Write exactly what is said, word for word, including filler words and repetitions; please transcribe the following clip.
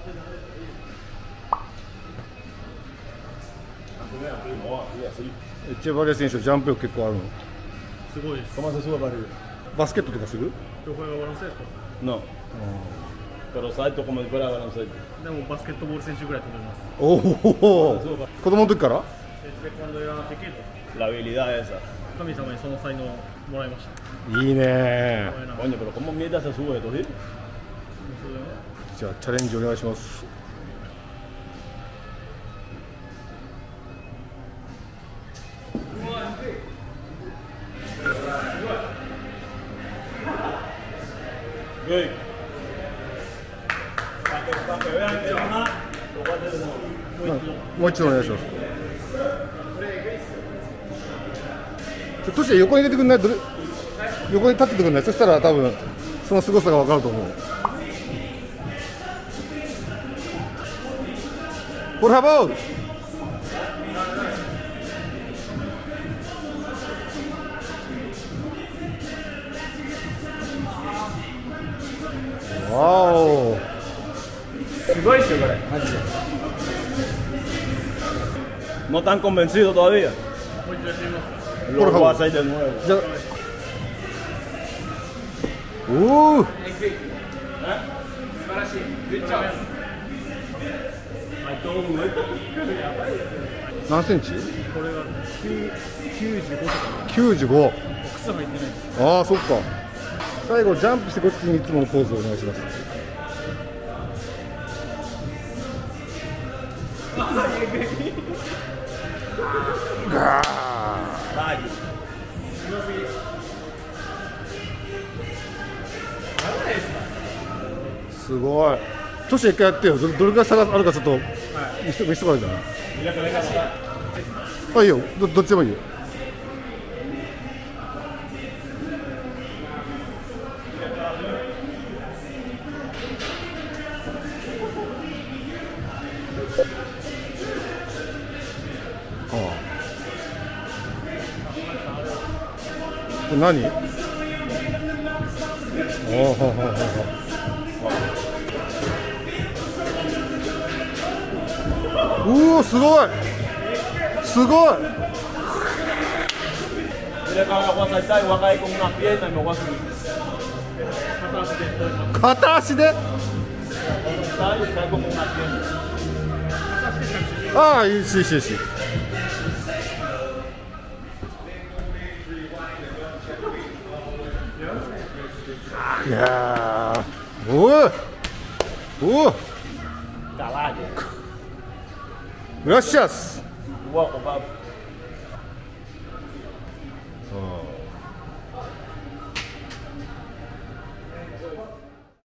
エチェバリア選手、ジャンプ力結構あるの。 すごいです。 バスケットとかする？ ¿Tú juegas baloncesto? No, pero salto como si fuera baloncesto. でもバスケットボール選手ぐらい飛べます。 おお、子供の時から？ Desde cuando era pequeño. La habilidad esa. 神様にその才能をもらいました。 いいね。 Coño, pero ¿cómo mierda se sube esto, sí? じゃあチャレンジお願いします。 Good. Para que vean que más, lo voy a hacer de nuevo. もう一度お願いします。ちょっとして横に出てくんない？どれ横に立っててくんない？そしたら多分その凄さが分かると思う。Por favor. わお。 すごいですよこれマジで。 ¿No están convencidos todavía? Lo voy a hacer de nuevo. 오. 몇センチ？ これがきゅうじゅうごとか。 きゅうじゅうご。 靴履いてないです。 ああ、そっか。最後ジャンプしてこっちにいつものポーズをお願いします。ガー。すごい。トシ一回やってよ。どどれくらい差があるかちょっと見せて見せてもらえるじゃない。あ、いいよ。どどっちでもいいよ。ああ。これ何？おお、ほほほほ。うお、すごい。すごい。片足で。ああ、いいしいいしいいし。いやー、おお、おお。Gracias. Welcome, Bob.